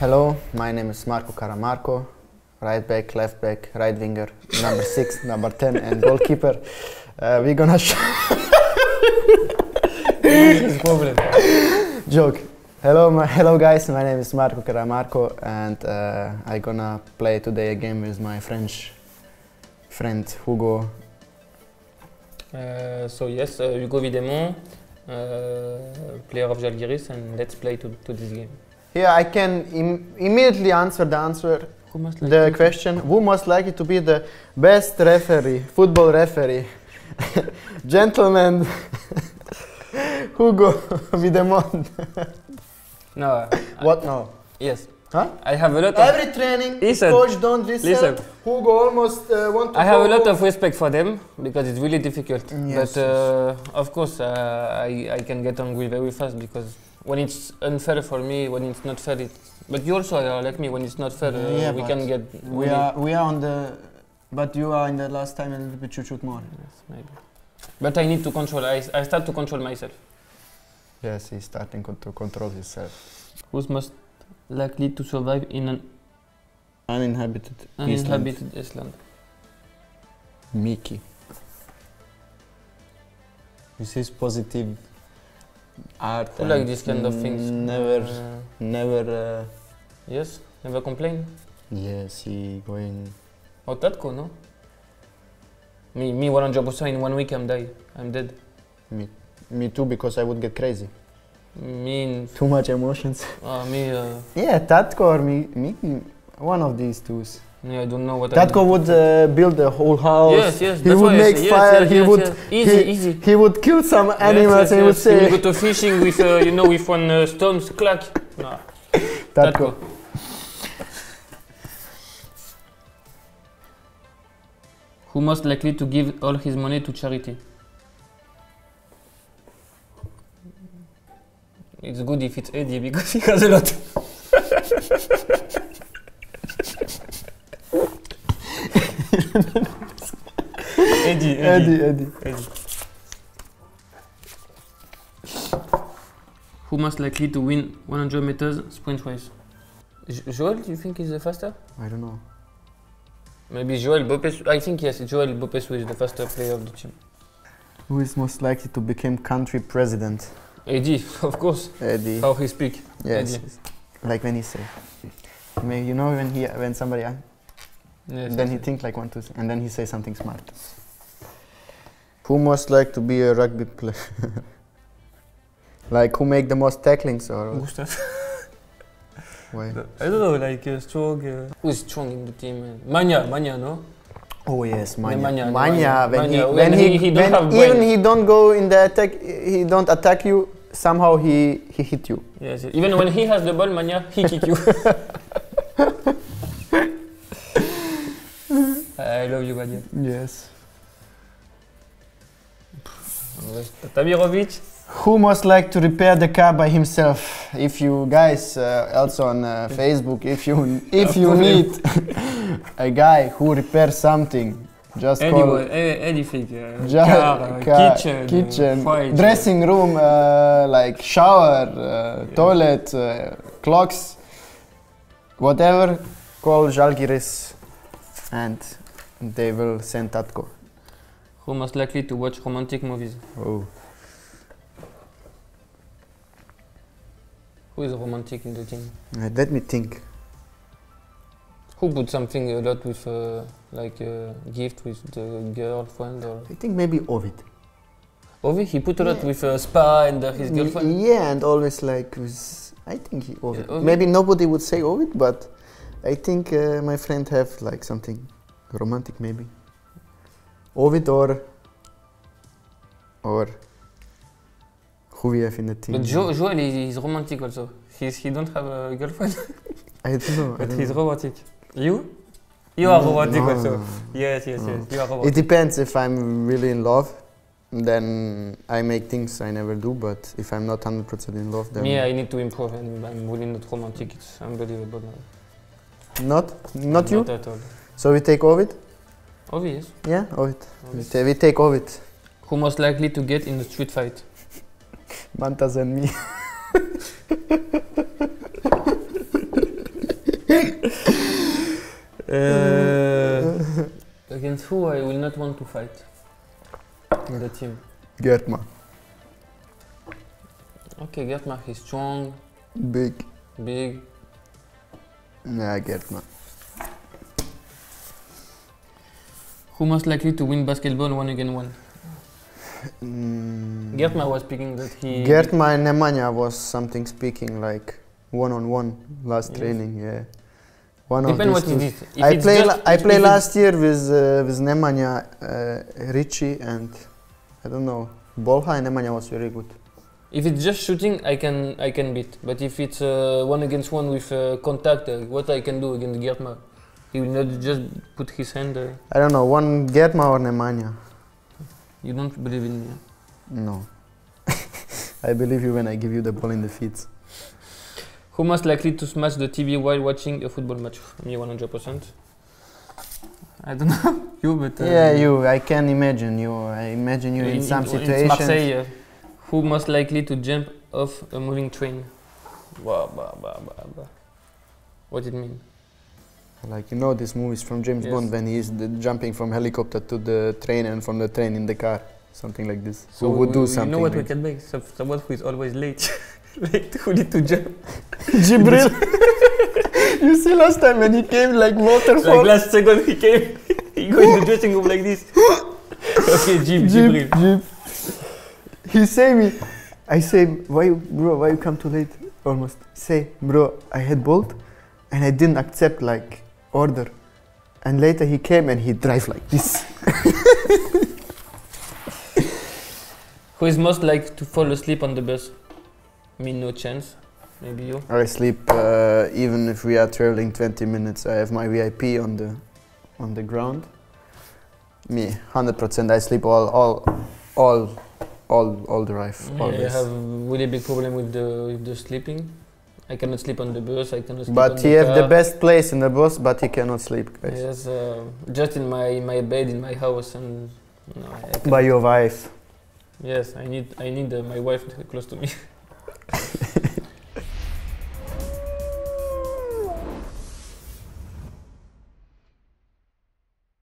Hello, my name is Marco Caramarco, right back, left back, right winger, number 6, number 10 and goalkeeper. We're gonna problem. Joke. Hello guys, my name is Marco Caramarco and I'm gonna play today a game with my French friend Hugo. So yes, Hugo Videmont, player of Žalgiris, and let's play to this game. Here I can immediately answer the question. Who most likely to be the best referee, football referee? Gentleman, Hugo Videmont. No. What? No. Yes. Huh? I have a lot of... Every training, coach don't listen. Hugo almost want to I have a lot of respect for them because it's really difficult. Yes, but of course, I can get angry very fast because when it's unfair for me, when it's not fair, but you also are like me. When it's not fair, we can get. We are on the. But you are in the last time a little bit shoot more. Yes, maybe. But I need to control. I start to control myself. Yes, he's starting to control himself. Who's most likely to survive in an uninhabited Iceland? Mickey. This is positive art. Who like this kind of things? Never. Yes, never complain. Yes, he going. Oh, Tatko, no? Me 100% in 1 week I'm dead. Me too, because I would get crazy. Too much emotions. Yeah, Tatko or me, one of these two. Yeah, I don't know what. Tatko would build the whole house. Yes. He would make fire. Easy. He would kill some animals. He would say. He would go to fishing with, with one stone clack. No. Tatko. Who most likely to give all his money to charity? It's good if it's Eddie because he has a lot. Eddie. Who most likely to win 100 meters sprint race? Joel, do you think he's the faster? I don't know. Maybe Joel Bopescu. I think yes, Joel Bopescu is the faster player of the team. Who is most likely to become country president? Eddie, of course. Eddie. How he speak. Yes. Eddie. Like when he say. You know when somebody yes, then he think like one, two, and then he say something smart. Who most like to be a rugby player? Like who make the most tacklings or? Gustav. Why? I don't know, like strong. Who is strong in the team? Manya, no? Oh yes, Manya. Manya. When he don't go in the attack, he don't attack you. Somehow he hit you. Yes. Even when he has the ball, Manya, he kick you. I love you, Manya. Yes. Tamirovic. Who most like to repair the car by himself? If you guys also on Facebook, if you need a guy who repairs something, just call anything. Car, kitchen, dressing room, like shower, toilet, clocks, whatever. Call Žalgiris, and they will send Tatko. Who most likely to watch romantic movies? Oh. Who is romantic in the team? Let me think. Who put something a lot with like a gift with the girlfriend or? I think maybe Ovid. Ovid? He put a lot with spa and his girlfriend? Yeah, and always like with, I think Ovid. Yeah, Ovid. Maybe nobody would say Ovid, but I think my friend have like something romantic maybe. Ovid or who we have in the team. But Joel is romantic also. He don't have a girlfriend. I don't know. But he's romantic. You? You are romantic also. Yes. You are romantic. It depends. If I'm really in love, then I make things I never do. But if I'm not 100% in love, then... Yeah, I need to improve and I'm really not romantic. It's unbelievable now. Not you? Not at all. So we take Ovid? Ovid, yes. Yeah, Ovid. We take Ovid. Who most likely to get in a street fight? Mantas and me. Against who I will not want to fight in the team? Gertma. Okay, Gertma, he's strong, Big. big. Yeah, Gertma. Who most likely to win basketball 1-on-1? Mm, Gertma was speaking that he... Gertma and Nemanja was something speaking like one-on-one last Yes. training, yeah. One Depend of what these it two. is. If I it's play just- I if play it's- last year with Nemanja, Ricci and I don't know, Bolha, and Nemanja was very good. If it's just shooting, I can beat. But if it's 1-on-1 with contact, what I can do against Gertma? He will not just put his hand. I don't know, one Gertma or Nemanja. You don't believe in me. No. I believe you when I give you the ball in the feet. Who most likely to smash the TV while watching a football match? Me 100%. I don't know you, but Yeah, you. I can imagine you. I imagine you in some It's situations. Marseille. Who most likely to jump off a moving train? Bah, bah, bah, bah, bah. What it mean? Like you know these movies from James Yes. Bond when he's jumping from helicopter to the train and from the train in the car, something like this. So Who would do you something? know what we like can make? Someone who is always late. Late, who need to jump? Jibril. You see last time when he came like waterfall. Like last second he came, he go in the dressing room like this. Okay, Jibril. Jib. He say me. I say, why you come too late? Almost. Say, bro, I had bolt, and I didn't accept like order, and later he came and he drive like this. Who is most like to fall asleep on the bus? Me, no chance. Maybe you. I sleep even if we are traveling 20 minutes. I have my VIP on the ground. Me, 100%. I sleep all drive. I Always. have really big problem with the sleeping. I cannot sleep on the bus. I cannot sleep on But the he have the car. best place in the bus, but he cannot sleep, guys. Yes, just in my bed in my house and no, I By your wife. yes, I need my wife close to me.